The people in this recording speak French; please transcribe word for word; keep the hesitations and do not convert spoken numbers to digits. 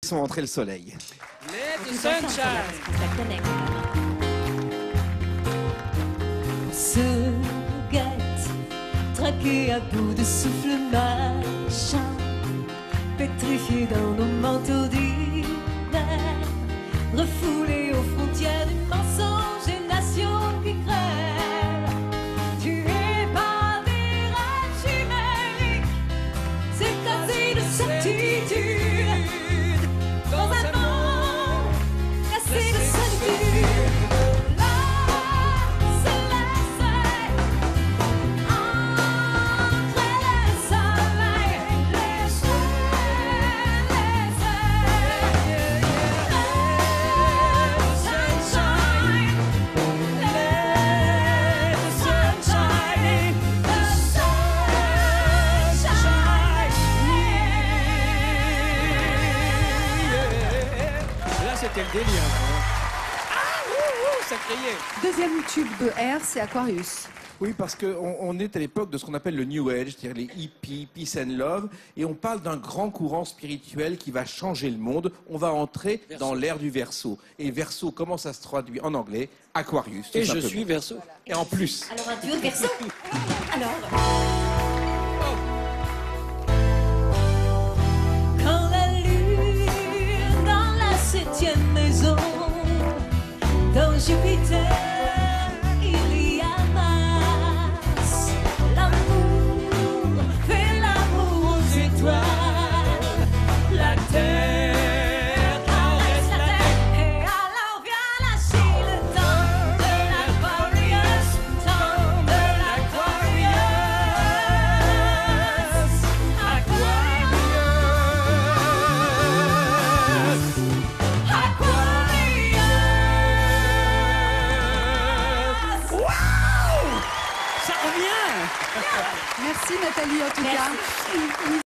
Laissons entrer le soleil. Let the sunshine. On se guette, traqué à bout de souffle machin, pétrifié dans nos manteaux d'hiver, refoulé aux frontières du mensonge et nations qui crèvent. Tué par des rêves chimériques, écrasé de certitude, dans un monde cassé de solitude. C'était le délire. Ah, ouh, ouh, ça criait. Deuxième tube de R, c'est Aquarius. Oui, parce qu'on on est à l'époque de ce qu'on appelle le New Age, c'est-à-dire les hippies, peace and love, et on parle d'un grand courant spirituel qui va changer le monde. On va entrer Verseau. dans l'ère du Verseau. Et Verseau, comment ça se traduit en anglais? Aquarius. tout Et je simplement. suis Verseau. Et en plus. Alors un duo de Verseau. Alors. Quand la lune dans la septième maison, dans Jupiter, il y a masse. L'amour fait l'amour aux étoiles. La terre caresse la terre. Et alors vient lâcher le temps de l'Aquarius, temps de l'Aquarius. Aquarius. Aquarius. Ça revient. Merci Nathalie en tout Merci. cas.